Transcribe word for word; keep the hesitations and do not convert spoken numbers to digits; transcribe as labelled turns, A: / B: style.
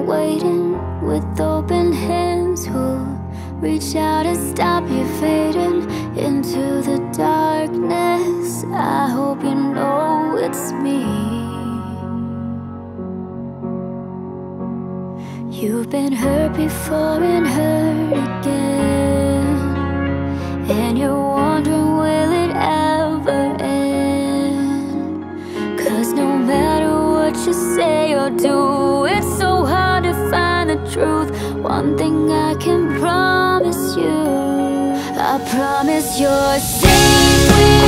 A: waiting with open hands, who'll reach out and stop you fading into the darkness. I hope you know it's me. You've been hurt before and hurt again, and you're wondering, will it ever end? Cause no matter what you say or do, it's so hard to find the truth. One thing I can promise you, I promise you're safe with